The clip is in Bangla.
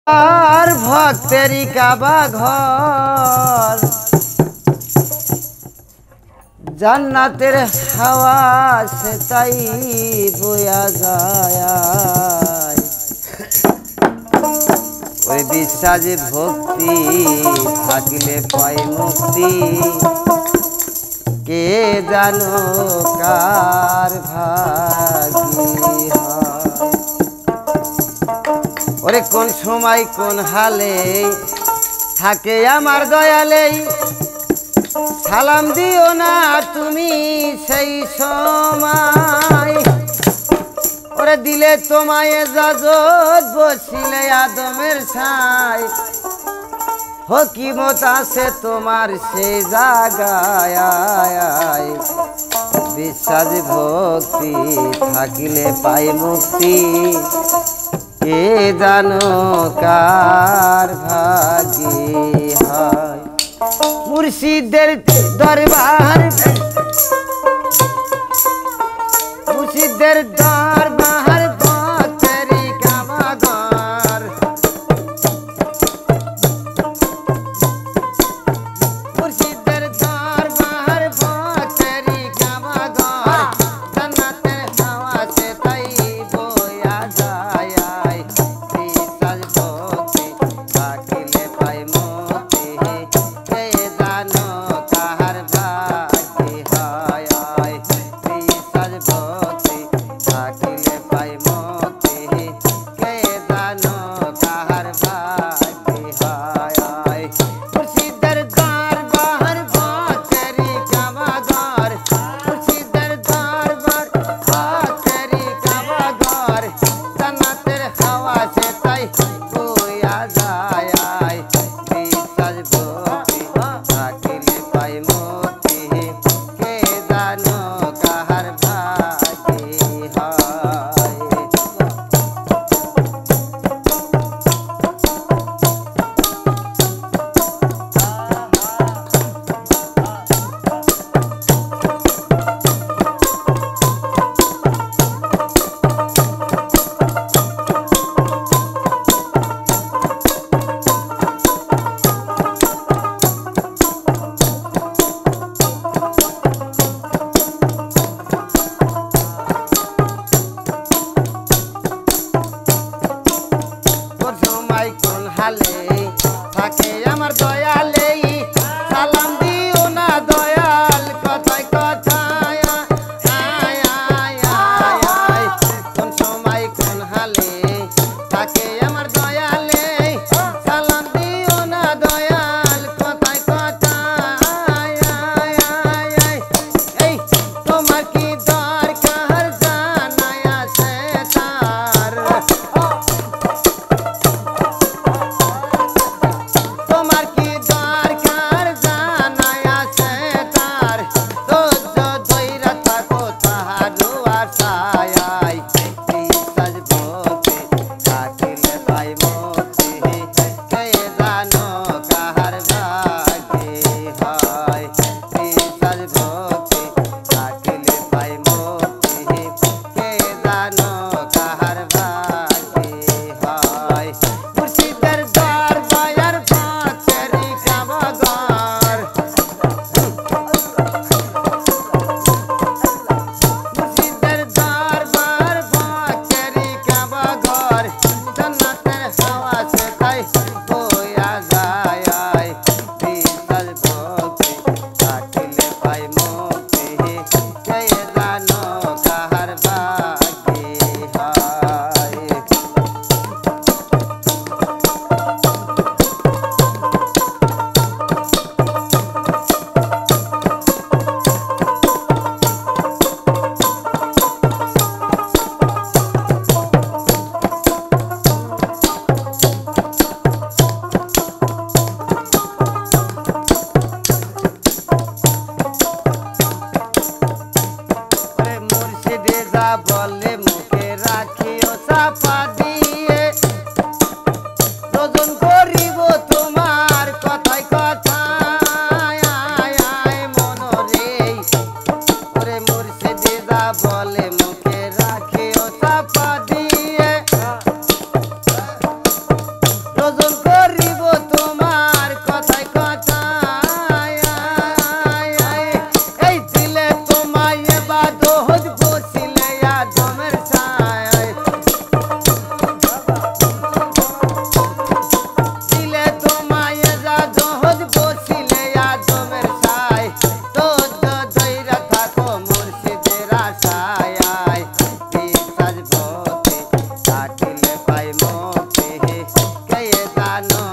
আর ভক্তেরই কাবা ঘর জান্নাতের হাওয়া সে তাই বয়া যায় ওই বিশ্বাস ভক্তি থাকিলে পায় মুক্তি কে জানো কার ভাগী হয় ওরে কোন সময় কোন হালে থাকে আমার দয়ালে সালাম দিও না তুমি সেই সময় ওরে দিলে তোমায় ইজাজত বসিলে আদমের ছাই হকিমত আছে তোমার সেই জায়গায় বিশ্বাস ভক্তি থাকিলে পাই মুক্তি কে জানো কার ভাগী হয় মুর্শিদের দরবার মুর্শিদের দরবার ভক্তেরই কাবা ঘর মুর্শিদের দরবার ভক্তেরই কাবা ঘর জান্নাতের হাওয়া সে তাই বয়া যায় বিশ্বাস ভক্তি থাকিলে পাই মুক্তি কে জানো কার ভাগী হয় বিশ্বাস ভক্তি থাকিলে পাই মুক্তি কে জানো কার ভাগী হয় মুর্শিদের দরবার ভক্তেরই কাবা ঘর মুর্শিদের দরবার ভক্তেরই কাবা ঘর জান্নাতের হাওয়া সে তাই বয়া যায় বিশ্বাস ভক্তি থাকিলে পাই মুক্তি কে জানো কার ভাগী হয় কোন সময় কোন হালে থাকে আমার দয়ালে সালাম দিও না দয়াল কথায় কথায় কোন সময় কোন হালে থাকে আমার দয়ালে সালাম দিও না দয়াল কথায় কথায় এই তোমার কি দরকার জানায় আছে তার তোমার কি ভজন করিব তোমার কথায় কথায় এই দিলে তোমায় ইবাদত বসিলে আদমের ছায় দিলে তোমায় ইবাদত বসিলে আদমের ছায় তো দইরা থাকো মুর্শিদের আশায় বিশ্বাস ভক্তি কাটিলে পাই মুক্তি কে জানো